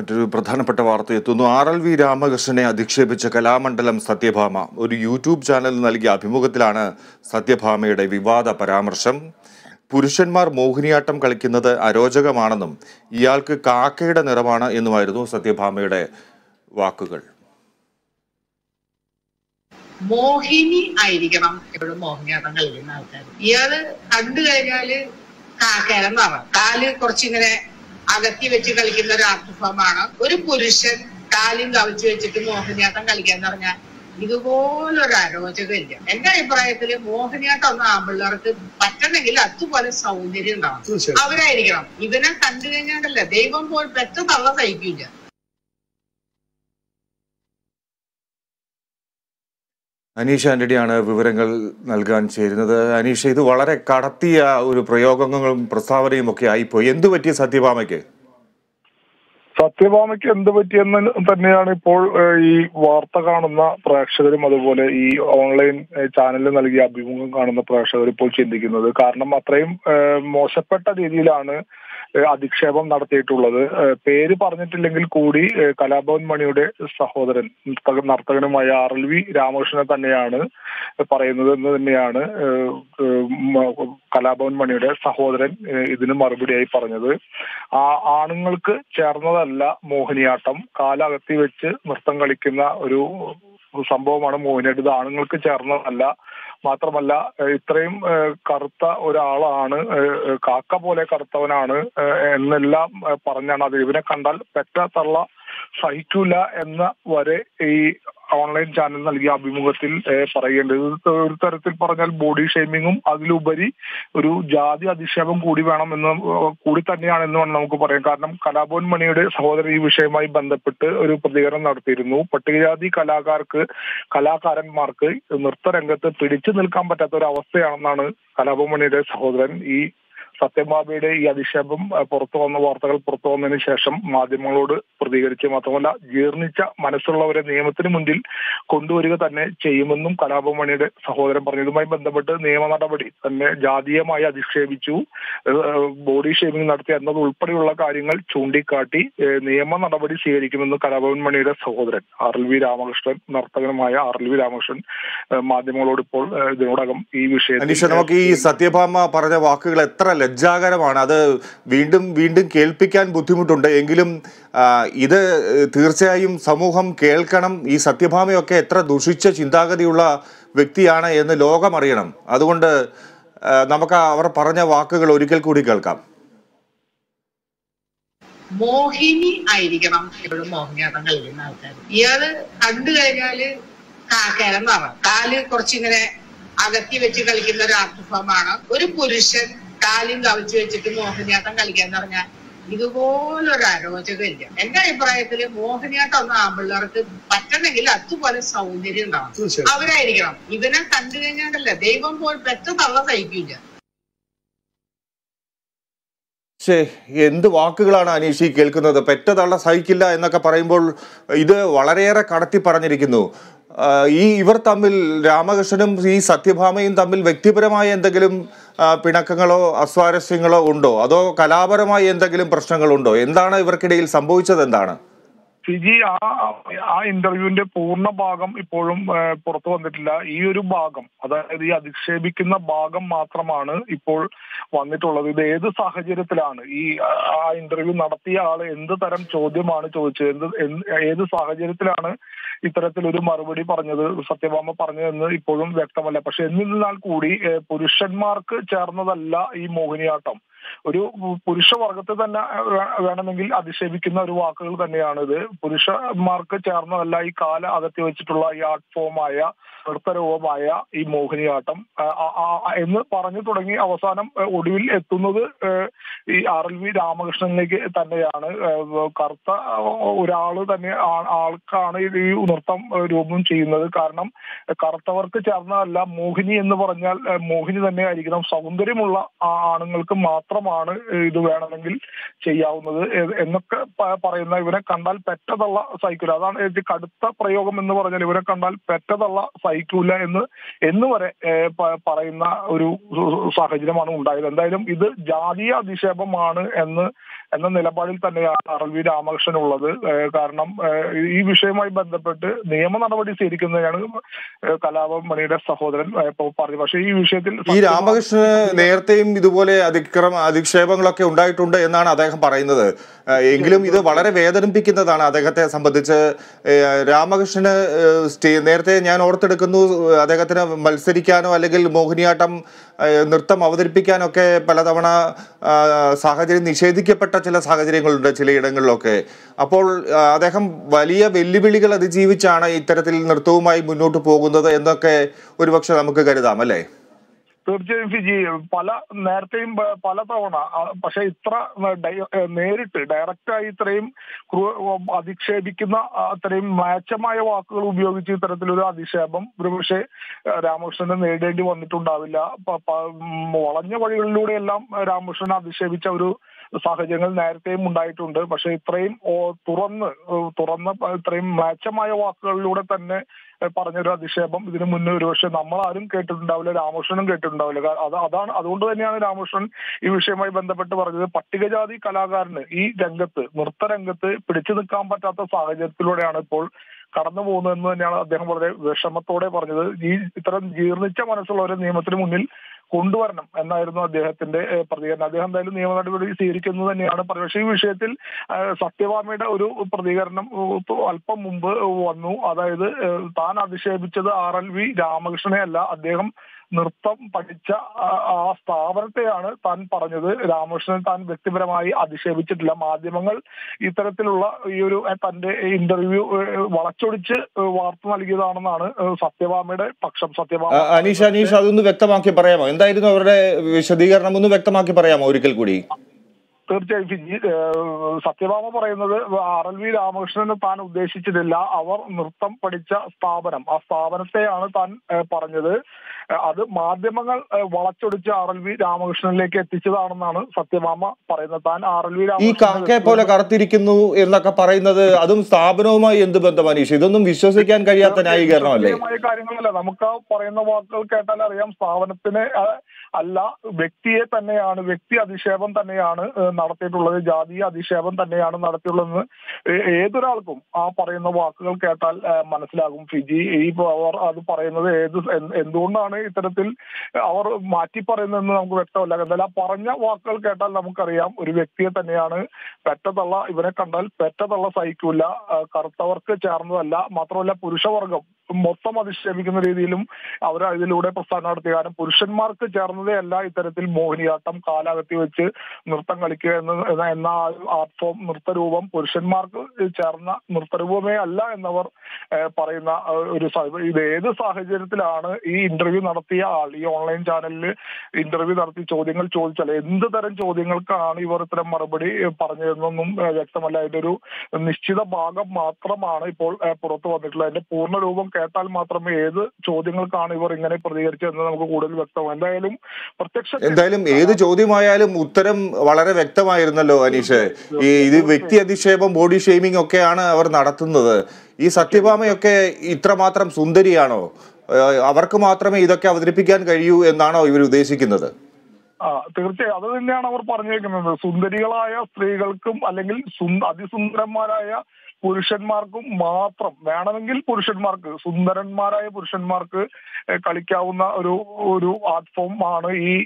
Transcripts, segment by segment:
മറ്റൊരു പ്രധാനപ്പെട്ട വാർത്ത എത്തുന്നു. RLV രാമകൃഷ്ണനെ അധിക്ഷേപിച്ച കലാമണ്ഡലം സത്യഭാമ ഒരു യൂട്യൂബ് ചാനലിൽ നൽകിയ അഭിമുഖത്തിലാണ് സത്യഭാമയുടെ വിവാദ പരാമർശം. പുരുഷന്മാർ മോഹിനിയാട്ടം കളിക്കുന്നത് അരോചകമാണെന്നും ഇയാൾക്ക് കാക്കയുടെ നിറമാണ് എന്നുമായിരുന്നു സത്യഭാമയുടെ വാക്കുകൾ. മോഹിനി ആയിരിക്കണം എപ്പോഴും മോഹിനിയാട്ടം കളിക്കുന്ന ആൾക്കാർ. ഇയാള് കണ്ടു കഴിഞ്ഞാല് കാക്കയുടെ നിറം, കാല് കുറച്ചിങ്ങനെ അകത്തി വെച്ച് കളിക്കുന്ന ഒരു ആർട്ട് ഫോമാണ്. ഒരു പുരുഷൻ കാലും കവിച്ചു വെച്ചിട്ട് മോഹിനിയാട്ടം കളിക്കാന്ന് പറഞ്ഞാൽ ഇതുപോലൊരു അരോചകമില്ല. എന്റെ അഭിപ്രായത്തില് മോഹിനിയാട്ടം ഒന്നും ആമ്പിള്ളേർക്ക് പറ്റണമെങ്കിൽ അതുപോലെ സൗന്ദര്യം ഉണ്ടാവും, അവരായിരിക്കണം. ഇവനെ കണ്ടു കഴിഞ്ഞാണ്ടല്ല ദൈവം പോൽ പെറ്റ തള്ള സഹിക്കില്ല. അനീഷ ആന്റണിയാണ് വിവരങ്ങൾ നൽകാൻ ചേരുന്നത്. അനീഷ, ഇത് വളരെ കടത്തിയ ഒരു പ്രയോഗങ്ങളും പ്രസ്താവനയും ഒക്കെ ആയിപ്പോയി. എന്തു പറ്റി സത്യഭാമയ്ക്ക്? സത്യഭാമയ്ക്ക് എന്ത് പറ്റിയെന്ന് തന്നെയാണ് ഇപ്പോൾ ഈ വാർത്ത കാണുന്ന പ്രേക്ഷകരും അതുപോലെ ഈ ഓൺലൈൻ ചാനലിൽ നൽകിയ അഭിമുഖം കാണുന്ന പ്രേക്ഷകർ ഇപ്പോൾ ചിന്തിക്കുന്നത്. കാരണം അത്രയും മോശപ്പെട്ട രീതിയിലാണ് അധിക്ഷേപം നടത്തിയിട്ടുള്ളത്. പേര് പറഞ്ഞിട്ടില്ലെങ്കിൽ കൂടി കലാഭവൻ മണിയുടെ സഹോദരൻ നർത്തകനുമായ RLV രാമകൃഷ്ണനെ തന്നെയാണ് പറയുന്നത് എന്ന് തന്നെയാണ് കലാഭവൻ മണിയുടെ സഹോദരൻ ഇതിന് മറുപടിയായി പറഞ്ഞത്. ആണുങ്ങൾക്ക് ചേർന്നതല്ല മോഹിനിയാട്ടം, കാലകത്തി വെച്ച് നൃത്തം കളിക്കുന്ന ഒരു സംഭവമാണ് മോഹിനിയാട്ടം. ഇത് ആണുങ്ങൾക്ക് ചേർന്നതല്ല. മാത്രമല്ല ഇത്രയും കറുത്ത ഒരാളാണ്, കാക്ക പോലെ കറുത്തവനാണ് എന്നെല്ലാം പറഞ്ഞാണ് അത്. ഇവനെ കണ്ടാൽ പെറ്റ തള്ള സഹിക്കൂല എന്ന വരെ ഈ ഓൺലൈൻ ചാനൽ നൽകിയ അഭിമുഖത്തിൽ പറയേണ്ടത്. ഒരു തരത്തിൽ പറഞ്ഞാൽ ബോഡി ഷെയ്മിങ്ങും അതിലുപരി ഒരു ജാതി അധിക്ഷേപം കൂടി വേണമെന്ന് കൂടി തന്നെയാണെന്ന് വേണം നമുക്ക് പറയാം. കാരണം കലാഭവൻ മണിയുടെ സഹോദരൻ ഈ വിഷയവുമായി ബന്ധപ്പെട്ട് ഒരു പ്രതികരണം നടത്തിയിരുന്നു. പട്ടികജാതി കലാകാരന്മാർക്ക് നൃത്തരംഗത്ത് പിടിച്ചു നിൽക്കാൻ പറ്റാത്ത ഒരു അവസ്ഥയാണെന്നാണ് കലാഭവൻ മണിയുടെ സഹോദരൻ ഈ സത്യഭാമയുടെ ഈ അധിക്ഷേപം വാർത്തകൾ പുറത്തു വന്നതിന് ശേഷം മാധ്യമങ്ങളോട് പ്രതികരിച്ച്, മാത്രമല്ല ജീർണിച്ച മനസ്സുള്ളവരെ നിയമത്തിന് മുന്നിൽ കൊണ്ടുവരിക തന്നെ ചെയ്യുമെന്നും കലാഭവൻ മണിയുടെ സഹോദരൻ പറഞ്ഞു. ഇതുമായി ബന്ധപ്പെട്ട് നിയമ നടപടി തന്നെ ജാതീയമായി അധിക്ഷേപിച്ചു, ബോഡി ഷേമിംഗ് നടത്തി എന്നത് ഉൾപ്പെടെയുള്ള കാര്യങ്ങൾ ചൂണ്ടിക്കാട്ടി നിയമ നടപടി സ്വീകരിക്കുമെന്ന് കലാഭവൻ മണിയുടെ സഹോദരൻ RLV രാമകൃഷ്ണൻ, നർത്തകനുമായ RLV രാമകൃഷ്ണൻ മാധ്യമങ്ങളോട് ഇപ്പോൾ ഇതിനോടകം ഈ വിഷയത്തിൽ നമുക്ക് ഈ സത്യഭാമ പറഞ്ഞ വാക്കുകൾ എത്ര ലജ്ജാകരമാണ്. അത് വീണ്ടും വീണ്ടും കേൾപ്പിക്കാൻ ബുദ്ധിമുട്ടുണ്ട്. എങ്കിലും ഇത് തീർച്ചയായും സമൂഹം കേൾക്കണം. ഈ സത്യഭാമയൊക്കെ എത്ര ദുഷിച്ച ചിന്താഗതിയുള്ള വ്യക്തിയാണ് എന്ന് ലോകം അറിയണം. അതുകൊണ്ട് നമുക്ക് അവർ പറഞ്ഞ വാക്കുകൾ ഒരിക്കൽ കൂടി കേൾക്കാം. മോഹിനി ആയിരിക്കണം എപ്പോഴും മോഹിനിയാട്ടം കളിക്കുന്ന ആൾക്കാർ. ഇയാള് കണ്ടു കഴിഞ്ഞാല് കാക്കയുടെ നിറം, കാല് കുറച്ചിങ്ങനെ അകത്തി വെച്ച് കളിക്കുന്ന ഒരു ആർട്ട് ഫോമാണ്. ഒരു പുരുഷൻ കാലും കവിച്ചു വെച്ചിട്ട് മോഹിനിയാട്ടം കളിക്കാന്ന് പറഞ്ഞാൽ ഇതുപോലൊരു അരോചകമില്ല. എന്റെ അഭിപ്രായത്തില് മോഹിനിയാട്ടം ഒന്നും ആമ്പിള്ളേർക്ക് പറ്റണമെങ്കിൽ അതുപോലെ സൗന്ദര്യം ഉണ്ടാവും, അവരായിരിക്കണം. ഇവനെ കണ്ടു കഴിഞ്ഞാണ്ടല്ല ദൈവം പോൽ പെറ്റ തള്ള സഹിക്കില്ല. എന്ത് വാക്കുകളാണ് അനീഷി കേൾക്കുന്നത്? പെറ്റതള്ള സഹിക്കില്ല എന്നൊക്കെ പറയുമ്പോൾ ഇത് വളരെയേറെ കടത്തി പറഞ്ഞിരിക്കുന്നു. ഇവർ തമ്മിൽ, രാമകൃഷ്ണനും ഈ സത്യഭാമയും തമ്മിൽ വ്യക്തിപരമായ എന്തെങ്കിലും പിണക്കങ്ങളോ അസ്വാരസ്യങ്ങളോ ഉണ്ടോ? അതോ കലാപരമായി എന്തെങ്കിലും പ്രശ്നങ്ങളുണ്ടോ? എന്താണ് ഇവർക്കിടയിൽ സംഭവിച്ചത്? എന്താണ് ഫിജി? ആ ഇന്റർവ്യൂവിന്റെ പൂർണ്ണ ഭാഗം ഇപ്പോഴും പുറത്തു വന്നിട്ടില്ല. ഈ ഒരു ഭാഗം, അതായത് ഈ അധിക്ഷേപിക്കുന്ന ഭാഗം മാത്രമാണ് ഇപ്പോൾ വന്നിട്ടുള്ളത്. ഇത് ഏത് സാഹചര്യത്തിലാണ് ഈ ആ ഇന്റർവ്യൂ നടത്തിയ ആള് എന്ത് തരം ചോദ്യമാണ് ചോദിച്ചത്, ഏത് സാഹചര്യത്തിലാണ് ഇത്തരത്തിലൊരു മറുപടി പറഞ്ഞത്, സത്യഭാമ പറഞ്ഞതെന്ന് ഇപ്പോഴും വ്യക്തമല്ല. പക്ഷെ എന്നിരുന്നാൽ കൂടി പുരുഷന്മാർക്ക് ചേർന്നതല്ല ഈ മോഹിനിയാട്ടം. ഒരു പുരുഷവർഗത്തെ തന്നെ വേണമെങ്കിൽ അധിക്ഷേപിക്കുന്ന ഒരു വാക്കുകൾ തന്നെയാണിത്. പുരുഷന്മാർക്ക് ചേർന്നതല്ല ഈ കാല അകത്തി വെച്ചിട്ടുള്ള ഈ ആർട്ട് ഫോമായ നൃത്തരൂപമായ ഈ മോഹിനിയാട്ടം എന്ന് പറഞ്ഞു തുടങ്ങി അവസാനം ഒടുവിൽ എത്തുന്നത് ഈ RLV രാമകൃഷ്ണനിലേക്ക് തന്നെയാണ്. കറുത്ത ഒരാള് തന്നെ ആൾക്കാണ് ഈ നൃത്തം രൂപം ചെയ്യുന്നത്. കാരണം കറുത്തവർക്ക് ചേർന്നതല്ല മോഹിനി എന്ന് പറഞ്ഞാൽ മോഹിനി തന്നെ ആയിരിക്കണം, സൗന്ദര്യമുള്ള ആണുങ്ങൾക്ക് മാത്രം മാത്രമാണ് ഇത് വേണമെങ്കിൽ ചെയ്യാവുന്നത് എന്നൊക്കെ പറയുന്ന, ഇവരെ കണ്ടാൽ പെറ്റതള്ള സഹിക്കൂല, അതാണ് കടുത്ത പ്രയോഗം എന്ന് പറഞ്ഞാൽ ഇവരെ കണ്ടാൽ പെറ്റതള്ള സഹിക്കൂല എന്ന് വരെ പറയുന്ന ഒരു സാഹചര്യമാണ് ഉണ്ടായത്. എന്തായാലും ഇത് ജാതീയ അധിക്ഷേപമാണ് എന്ന നിലപാടിൽ തന്നെയാണ് RLV രാമകൃഷ്ണൻ ഉള്ളത്. കാരണം ഈ വിഷയവുമായി ബന്ധപ്പെട്ട് നിയമ നടപടി സ്വീകരിക്കുന്നതാണ് കലാപം മണിയുടെ സഹോദരൻ പറഞ്ഞു. പക്ഷേ ഈ വിഷയത്തിൽ ഈ രാമകൃഷ്ണന് നേരത്തെയും ഇതുപോലെ അധിക്ഷേപങ്ങളൊക്കെ ഉണ്ടായിട്ടുണ്ട് എന്നാണ് അദ്ദേഹം പറയുന്നത്. എങ്കിലും ഇത് വളരെ വേദനിപ്പിക്കുന്നതാണ് അദ്ദേഹത്തെ സംബന്ധിച്ച്. രാമകൃഷ്ണന് നേരത്തെ ഞാൻ ഓർത്തെടുക്കുന്നു, അദ്ദേഹത്തിന് മത്സരിക്കാനോ അല്ലെങ്കിൽ മോഹിനിയാട്ടം നൃത്തം അവതരിപ്പിക്കാനൊക്കെ പലതവണ സാഹചര്യം നിഷേധിക്കപ്പെട്ട ചില സാഹചര്യങ്ങളുണ്ട് ചിലയിടങ്ങളിലൊക്കെ. അപ്പോൾ അദ്ദേഹം വലിയ വെല്ലുവിളികൾ അതിജീവിച്ചാണ് ഇത്തരത്തിൽ നൃത്തവുമായി മുന്നോട്ട് പോകുന്നത് എന്നൊക്കെ ഒരുപക്ഷെ നമുക്ക് കരുതാം, അല്ലേ? തീർച്ചയായും ഫിജി, നേരത്തെയും പലതവണ, പക്ഷെ ഇത്ര നേരിട്ട് ഡയറക്റ്റായി ഇത്രയും അധിക്ഷേപിക്കുന്ന അത്രയും മ്ലേച്ഛമായ വാക്കുകൾ ഉപയോഗിച്ച് ഇത്തരത്തിലൊരു അധിക്ഷേപം ഒരുപക്ഷെ രാമകൃഷ്ണന് നേരിടേണ്ടി വന്നിട്ടുണ്ടാവില്ല. വളഞ്ഞ വഴികളിലൂടെയെല്ലാം രാമകൃഷ്ണനെ അധിക്ഷേപിച്ച ഒരു സാഹചര്യങ്ങൾ നേരത്തെയും ഉണ്ടായിട്ടുണ്ട്. പക്ഷെ ഇത്രയും തുറന്ന് ഇത്രയും മ്ലേച്ഛമായ വാക്കുകളിലൂടെ തന്നെ പറഞ്ഞൊരു അധിക്ഷേപം ഇതിനു മുന്നേ ഒരുപക്ഷെ നമ്മളാരും കേട്ടിട്ടുണ്ടാവില്ല, രാമകൃഷ്ണനും കേട്ടിട്ടുണ്ടാവില്ല. അതുകൊണ്ട് തന്നെയാണ് രാമകൃഷ്ണൻ ഈ വിഷയവുമായി ബന്ധപ്പെട്ട് പറഞ്ഞത്, പട്ടികജാതി കലാകാരന് ഈ നൃത്തരംഗത്ത് പിടിച്ചു നിൽക്കാൻ പറ്റാത്ത സാഹചര്യത്തിലൂടെയാണ് ഇപ്പോൾ കടന്നു പോകുന്നതെന്ന് തന്നെയാണ് അദ്ദേഹം വളരെ വിഷമത്തോടെ പറഞ്ഞത്. ഇത്തരം ജീർണിച്ച മനസ്സുള്ളവരെ നിയമത്തിന് മുന്നിൽ കൊണ്ടുവരണം എന്നായിരുന്നു അദ്ദേഹത്തിന്റെ പ്രതികരണം. അദ്ദേഹം എന്തായാലും നിയമ നടപടി സ്വീകരിക്കുന്നത് തന്നെയാണ് പറയുന്നത്. പക്ഷേ ഈ വിഷയത്തിൽ സത്യഭാമയുടെ ഒരു പ്രതികരണം അല്പം മുമ്പ് വന്നു. അതായത് താൻ അധിക്ഷേപിച്ചത് RLV രാമകൃഷ്ണനെ അല്ല, അദ്ദേഹം നൃത്തം പഠിച്ച ആ സ്ഥാപനത്തെയാണ് താൻ പറഞ്ഞത്. രാമകൃഷ്ണൻ താൻ വ്യക്തിപരമായി അധിക്ഷേപിച്ചിട്ടില്ല. മാധ്യമങ്ങൾ ഇത്തരത്തിലുള്ള ഈ ഒരു തന്റെ ഇന്റർവ്യൂ വളച്ചൊടിച്ച് വാർത്ത നൽകിയതാണെന്നാണ് സത്യഭാമയുടെ പക്ഷം. അനീഷ് അതൊന്ന് വ്യക്തമാക്കി പറയാമോ? എന്തായിരുന്നു അവരുടെ വിശദീകരണം? ഒന്ന് വ്യക്തമാക്കി പറയാമോ ഒരിക്കൽ കൂടി? തീർച്ചയായും ഫിജി, സത്യഭാമ പറയുന്നത് RLV രാമകൃഷ്ണനെ താൻ ഉദ്ദേശിച്ചിട്ടില്ല. അവർ നൃത്തം പഠിച്ച സ്ഥാപനം, ആ സ്ഥാപനത്തെയാണ് താൻ പറഞ്ഞത്. അത് മാധ്യമങ്ങൾ വളച്ചൊടിച്ച് RLV രാമകൃഷ്ണനിലേക്ക് എത്തിച്ചതാണെന്നാണ് സത്യഭാമ പറയുന്നത്. താൻ RLV ഈ കാക്കയെ പോലെ കറുത്തിരിക്കുന്നു എന്നൊക്കെ പറയുന്നത് അതും സ്ഥാപനവുമായി എന്ത് ബന്ധം അനീഷ്? ഇതൊന്നും വിശ്വസിക്കാൻ കഴിയാത്ത ന്യായീകരണമല്ലേ? കാര്യങ്ങളല്ല, നമുക്ക് പറയുന്ന വാക്കുകൾ കേട്ടാൽ അറിയാം. സ്ഥാപനത്തിന് അല്ല, വ്യക്തിയെ തന്നെയാണ്, വ്യക്തി അധിക്ഷേപം തന്നെയാണ് നടത്തിയിട്ടുള്ളത്, ജാതീയ അധിക്ഷേപം തന്നെയാണ് നടത്തിയുള്ളതെന്ന് ഏതൊരാൾക്കും ആ പറയുന്ന വാക്കുകൾ കേട്ടാൽ മനസ്സിലാകും ഫിജി. അവർ അത് പറയുന്നത് എന്തുകൊണ്ടാണ് ഇത്തരത്തിൽ അവർ മാറ്റി പറയുന്നതെന്ന് നമുക്ക് വ്യക്തമല്ല. എന്തായാലും ആ പറഞ്ഞ വാക്കുകൾ കേട്ടാൽ നമുക്കറിയാം ഒരു വ്യക്തിയെ തന്നെയാണ് പെറ്റതള്ള, ഇവരെ കണ്ടാൽ പെറ്റതള്ള സഹിക്കൂല, കറുത്തവർക്ക് ചേർന്നതല്ല, മാത്രമല്ല പുരുഷവർഗം മൊത്തം അധിക്ഷേപിക്കുന്ന രീതിയിലും അവർ ഇതിലൂടെ പ്രസ്ഥാനം നടത്തിയ. കാരണം പുരുഷന്മാർക്ക് ചേർന്നതേ അല്ല ഇത്തരത്തിൽ മോഹിനിയാട്ടം, കാലകത്തി വെച്ച് നൃത്തം കളിക്കുക എന്ന ആർട്ട് ഫോം, നൃത്തരൂപം പുരുഷന്മാർക്ക് ചേർന്ന നൃത്തരൂപമേ അല്ല എന്നവർ പറയുന്ന ഒരു ഇത് ഏത് സാഹചര്യത്തിലാണ് ഈ ഇന്റർവ്യൂ നടത്തിയ ആൾ ഈ ഓൺലൈൻ ചാനലിൽ ഇന്റർവ്യൂ നടത്തി ചോദ്യങ്ങൾ ചോദിച്ചാൽ എന്ത് തരം ചോദ്യങ്ങൾക്കാണ് ഇവർ ഇത്തരം മറുപടി പറഞ്ഞതെന്നൊന്നും വ്യക്തമല്ല. അതിന്റെ ഒരു നിശ്ചിത ഭാഗം മാത്രമാണ് ഇപ്പോൾ പുറത്തു വന്നിട്ടുള്ളത്. അതിന്റെ പൂർണ്ണ രൂപം കേട്ടാൽ മാത്രമേ ഏത് ചോദ്യങ്ങൾക്കാണ് ഇവർ ഇങ്ങനെ പ്രതികരിച്ചതെന്ന് നമുക്ക് കൂടുതൽ വ്യക്തമാകും. എന്തായാലും ഏത് ചോദ്യമായാലും ഉത്തരം വളരെ വ്യക്തമായിരുന്നല്ലോ അനീഷ്. ഇത് വ്യക്തി അധിക്ഷേപം, ബോഡി ഷെയ്മിംഗ് ഒക്കെയാണ് അവർ നടത്തുന്നത്. ഈ സത്യഭാമയൊക്കെ ഇത്രമാത്രം സുന്ദരിയാണോ? അവർക്ക് മാത്രമേ ഇതൊക്കെ അവതരിപ്പിക്കാൻ കഴിയൂ എന്നാണോ ഇവർ ഉദ്ദേശിക്കുന്നത്? തീർച്ചയായും അത് തന്നെയാണ് അവർ പറഞ്ഞേക്കുന്നത്. സുന്ദരികളായ സ്ത്രീകൾക്കും അല്ലെങ്കിൽ അതിസുന്ദരന്മാരായ പുരുഷന്മാർക്കും മാത്രം വേണമെങ്കിൽ സുന്ദരന്മാരായ പുരുഷന്മാർക്ക് കളിക്കാവുന്ന ഒരു ആർട്ട് ഫോം ആണ്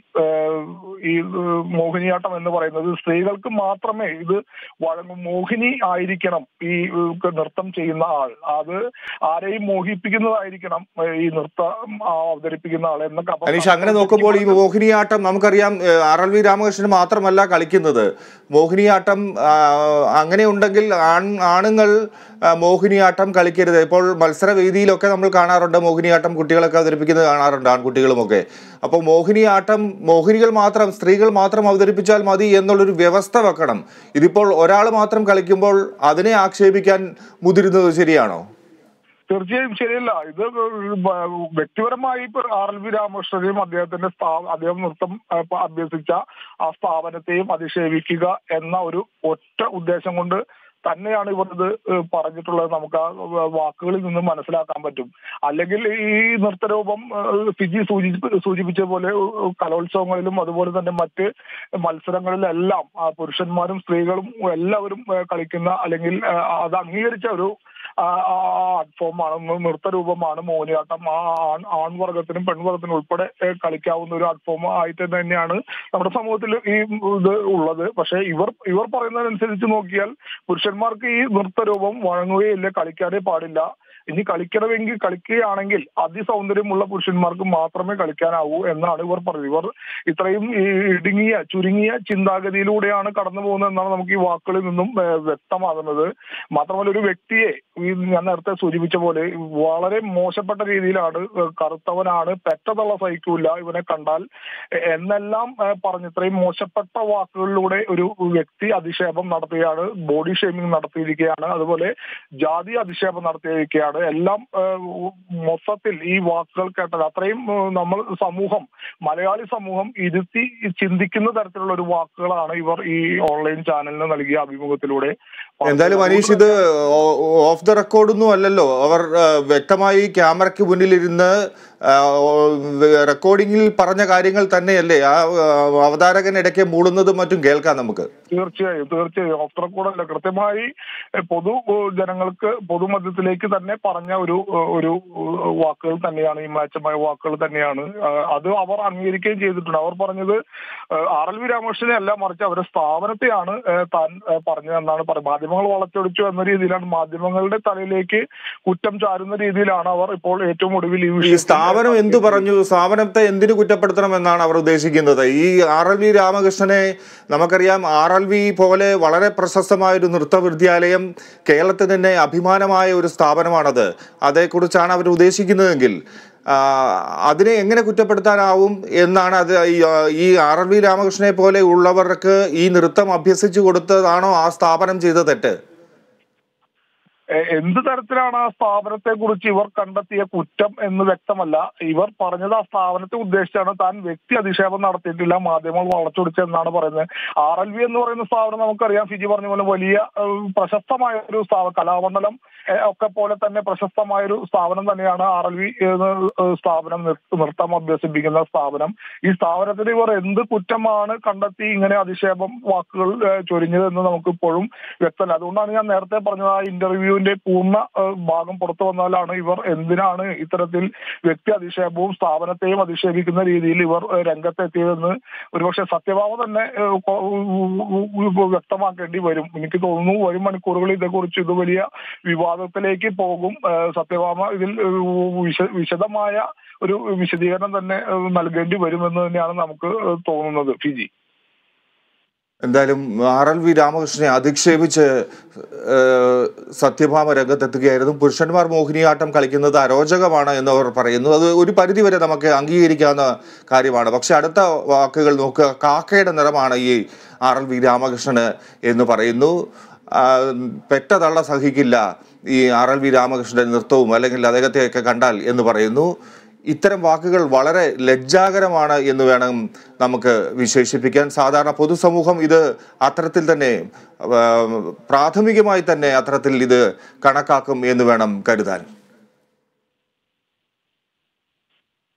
ഈ മോഹിനിയാട്ടം എന്ന് പറയുന്നത്. സ്ത്രീകൾക്ക് മാത്രമേ ഇത് വഴങ്ങും. മോഹിനി ആയിരിക്കണം ഈ നൃത്തം ചെയ്യുന്ന ആൾ, അത് ആരെയും മോഹിപ്പിക്കുന്നതായിരിക്കണം ഈ നൃത്തം അവതരിപ്പിക്കുന്ന ആൾ എന്നൊക്കെ. അനീഷ്, അങ്ങനെ നോക്കുമ്പോൾ ഈ മോഹിനിയാട്ടം നമുക്കറിയാം RLV രാമകൃഷ്ണൻ മാത്രമല്ല കളിക്കുന്നത്. മോഹിനിയാട്ടം അങ്ങനെ ഉണ്ടെങ്കിൽ ആണുങ്ങൾ മോഹിനിയാട്ടം കളിക്കരുത്. ഇപ്പോൾ മത്സരവേദിയിലൊക്കെ നമ്മൾ കാണാറുണ്ട് മോഹിനിയാട്ടം കുട്ടികളൊക്കെ അവതരിപ്പിക്കുന്നത് കാണാറുണ്ട്, ആൺകുട്ടികളുമൊക്കെ. അപ്പോൾ മോഹിനികൾ മാത്രം, സ്ത്രീകൾ മാത്രം അവതരിപ്പിച്ചാൽ മതി എന്നുള്ളൊരു വ്യവസ്ഥ വെക്കണം. ഇതിപ്പോൾ ഒരാൾ മാത്രം കളിക്കുമ്പോൾ അതിനെ ആക്ഷേപിക്കാൻ മുതിരുന്നത് ശരിയാണോ? തീർച്ചയായും ശരിയല്ല. ഇത് വ്യക്തിപരമായി ഇപ്പൊ RLV രാമകൃഷ്ണനെയും അദ്ദേഹം നൃത്തം അഭ്യസിച്ച ആ സ്ഥാപനത്തെയും അധിക്ഷേപിക്കുക എന്ന ഒരു ഒറ്റ ഉദ്ദേശം കൊണ്ട് തന്നെയാണ് ഇവർ ഇത് പറഞ്ഞിട്ടുള്ളത്. നമുക്ക് ആ വാക്കുകളിൽ നിന്ന് മനസ്സിലാക്കാൻ പറ്റും. അല്ലെങ്കിൽ ഈ നൃത്തരൂപം ഫിജി സൂചിപ്പിച്ച പോലെ കലോത്സവങ്ങളിലും അതുപോലെ തന്നെ മറ്റ് മത്സരങ്ങളിലെല്ലാം പുരുഷന്മാരും സ്ത്രീകളും എല്ലാവരും കളിക്കുന്ന അല്ലെങ്കിൽ അത് അംഗീകരിച്ച ഒരു ആർട്ട് ഫോമാണ്, നൃത്തരൂപമാണ് മോഹിനിയാട്ടം. ആൺവർഗത്തിനും പെൺവർഗത്തിനും ഉൾപ്പെടെ കളിക്കാവുന്ന ഒരു ആർട്ട് ഫോം ആയിട്ട് തന്നെയാണ് നമ്മുടെ സമൂഹത്തിൽ ഈ ഇത് ഉള്ളത്. പക്ഷെ ഇവർ പറയുന്നതനുസരിച്ച് നോക്കിയാൽ പുരുഷന്മാർക്ക് ഈ നൃത്തരൂപം വഴങ്ങുകയില്ല, കളിക്കാനേ പാടില്ല. ഇനി കളിക്കണമെങ്കിൽ കളിക്കുകയാണെങ്കിൽ അതിസൗന്ദര്യമുള്ള പുരുഷന്മാർക്ക് മാത്രമേ കളിക്കാനാവൂ എന്നാണ് ഇവർ പറഞ്ഞത്. ഇവർ ഇത്രയും ചുരുങ്ങിയ ചിന്താഗതിയിലൂടെയാണ് കടന്നു പോകുന്നത് എന്നാണ് നമുക്ക് ഈ വാക്കുകളിൽ നിന്നും വ്യക്തമാകുന്നത്. മാത്രമല്ല ഒരു വ്യക്തിയെ ഞാൻ നേരത്തെ സൂചിപ്പിച്ച പോലെ വളരെ മോശപ്പെട്ട രീതിയിലാണ്, കറുത്തവനാണ്, പെറ്റതള്ള സഹിക്കൂല ഇവനെ കണ്ടാൽ എന്നെല്ലാം പറഞ്ഞ് ഇത്രയും മോശപ്പെട്ട വാക്കുകളിലൂടെ ഒരു വ്യക്തി അധിക്ഷേപം നടത്തുകയാണ്, ബോഡി ഷേമിംഗ് നടത്തിയിരിക്കുകയാണ്, അതുപോലെ ജാതി അധിക്ഷേപം നടത്തിയിരിക്കുകയാണ്. എല്ലാം മൊത്തത്തിൽ ഈ വാക്കുകൾ കേട്ടത് അത്രയും നമ്മൾ മലയാളി സമൂഹം ഇരുത്തി ചിന്തിക്കുന്ന തരത്തിലുള്ള ഒരു വാക്കുകളാണ് ഇവർ ഈ ഓൺലൈൻ ചാനലിന് നൽകിയ അഭിമുഖത്തിലൂടെ. എന്തായാലും മനീഷ്, ഇത് ഓഫ് ദ റെക്കോർഡൊന്നും അല്ലല്ലോ. അവർ വ്യക്തമായി ക്യാമറയ്ക്ക് മുന്നിലിരുന്ന് റെക്കോർഡിങ്ങിൽ പറഞ്ഞ കാര്യങ്ങൾ തന്നെയല്ലേ ആ അവതാരകൻ ഇടയ്ക്ക് മൂളുന്നതും മറ്റും കേൾക്കാം നമുക്ക്. തീർച്ചയായും ഓഫ് ദ റെക്കോർഡ് അല്ല, കൃത്യമായി ജനങ്ങൾക്ക് പൊതുമധ്യത്തിലേക്ക് തന്നെ പറഞ്ഞ ഒരു വാക്കുകൾ തന്നെയാണ്, ഈ മാച്ചമായ വാക്കുകൾ തന്നെയാണ്. അത് അവർ അംഗീകരിക്കുകയും ചെയ്തിട്ടുണ്ട്. അവർ പറഞ്ഞത് RLV രാമകൃഷ്ണനെ അല്ല, മറിച്ച് അവരുടെ സ്ഥാപനത്തെയാണ് താൻ പറഞ്ഞതെന്നാണ് പറയുന്നത്. മാധ്യമങ്ങൾ വളച്ചൊടിച്ചു എന്ന രീതിയിലാണ്, മാധ്യമങ്ങളുടെ തലയിലേക്ക് കുറ്റം ചാരുന്ന രീതിയിലാണ് അവർ ഇപ്പോൾ ഏറ്റവും ഒടുവിൽ ഈ സ്ഥാപനം എന്തു പറഞ്ഞു, സ്ഥാപനത്തെ എന്തിനു കുറ്റപ്പെടുത്തണം എന്നാണ് അവർ ഉദ്ദേശിക്കുന്നത്. ഈ RLV രാമകൃഷ്ണനെ നമുക്കറിയാം, RLV പോലെ വളരെ പ്രശസ്തമായ ഒരു നൃത്ത വിദ്യാലയം, കേരളത്തിൽ തന്നെ അഭിമാനമായ ഒരു സ്ഥാപനമാണത്. അതേക്കുറിച്ചാണ് അവർ ഉദ്ദേശിക്കുന്നതെങ്കിൽ അതിനെ എങ്ങനെ കുറ്റപ്പെടുത്താനാവും എന്നാണ്. അത് ഈ RLV രാമകൃഷ്ണനെ പോലെ ഉള്ളവർക്ക് ഈ നൃത്തം അഭ്യസിച്ചു കൊടുത്തതാണോ ആ സ്ഥാപനം ചെയ്ത തെറ്റ്? എന്ത് തരത്തിലാണ് ആ സ്ഥാപനത്തെ കുറിച്ച് ഇവർ കണ്ടെത്തിയ കുറ്റം എന്ന് വ്യക്തമല്ല. ഇവർ പറഞ്ഞത് ആ സ്ഥാപനത്തെ ഉദ്ദേശിച്ചാണ്, താൻ വ്യക്തി അധിക്ഷേപം നടത്തിയിട്ടില്ല, മാധ്യമങ്ങൾ വളച്ചൊടിച്ചെന്നാണ് പറയുന്നത്. RLV എന്ന് പറയുന്ന സ്ഥാപനം നമുക്കറിയാം, ഫിജി പറഞ്ഞ പോലെ വലിയ പ്രശസ്തമായ ഒരു കലാമണ്ഡലം ഒക്കെ പോലെ തന്നെ പ്രശസ്തമായ ഒരു സ്ഥാപനം തന്നെയാണ് RLV സ്ഥാപനം, നൃത്തം അഭ്യസിപ്പിക്കുന്ന സ്ഥാപനം. ഈ സ്ഥാപനത്തിന് ഇവർ എന്ത് കുറ്റമാണ് കണ്ടെത്തി ഇങ്ങനെ അധിക്ഷേപം വാക്കുകൾ ചൊരിഞ്ഞത് എന്ന് നമുക്ക് ഇപ്പോഴും വ്യക്തമല്ല. അതുകൊണ്ടാണ് ഞാൻ നേരത്തെ പറഞ്ഞത്, ആ ഇന്റർവ്യൂവിന്റെ പൂർണ്ണ ഭാഗം പുറത്തു വന്നാലാണ് ഇവർ എന്തിനാണ് ഇത്തരത്തിൽ വ്യക്തി അധിക്ഷേപവും സ്ഥാപനത്തെയും അധിക്ഷേപിക്കുന്ന രീതിയിൽ ഇവർ രംഗത്തെത്തിയതെന്ന് ഒരുപക്ഷെ സത്യഭാമ തന്നെ വ്യക്തമാക്കേണ്ടി വരും. എനിക്ക് തോന്നുന്നു വരും മണിക്കൂറുകളിൽ ഇതേക്കുറിച്ച് ഇത് വലിയ വിവാദത്തിലേക്ക് പോകും. സത്യഭാമ ഇതിൽ വിശദമായ ഒരു വിശദീകരണം തന്നെ നൽകേണ്ടി വരുമെന്ന് തന്നെയാണ് നമുക്ക് തോന്നുന്നത്. ഫിജി, എന്തായാലും RLV രാമകൃഷ്ണനെ അധിക്ഷേപിച്ച് സത്യഭാമ രംഗത്തെത്തുകയായിരുന്നു. പുരുഷന്മാർ മോഹിനിയാട്ടം കളിക്കുന്നത് അരോചകമാണ് എന്നവർ പറയുന്നു. അത് ഒരു പരിധിവരെ നമുക്ക് അംഗീകരിക്കാവുന്ന കാര്യമാണ്. പക്ഷെ അടുത്ത വാക്കുകൾ നോക്കുക. കാക്കയുടെ നിറമാണ് ഈ RLV രാമകൃഷ്ണന് എന്ന് പറയുന്നു. പെറ്റതള്ള സഹിക്കില്ല ഈ RLV രാമകൃഷ്ണന്റെ നൃത്തവും അല്ലെങ്കിൽ അദ്ദേഹത്തെയൊക്കെ കണ്ടാൽ എന്ന് പറയുന്നു. ഇത്തരം വാക്കുകൾ വളരെ ലജ്ജാകരമാണ് എന്ന് വേണം നമുക്ക് വിശേഷിപ്പിക്കാൻ. സാധാരണ പൊതുസമൂഹം ഇത് അത്തരത്തിൽ തന്നെ പ്രാഥമികമായി തന്നെ അത്തരത്തിൽ ഇത് കണക്കാക്കും എന്ന് വേണം കരുതാൻ.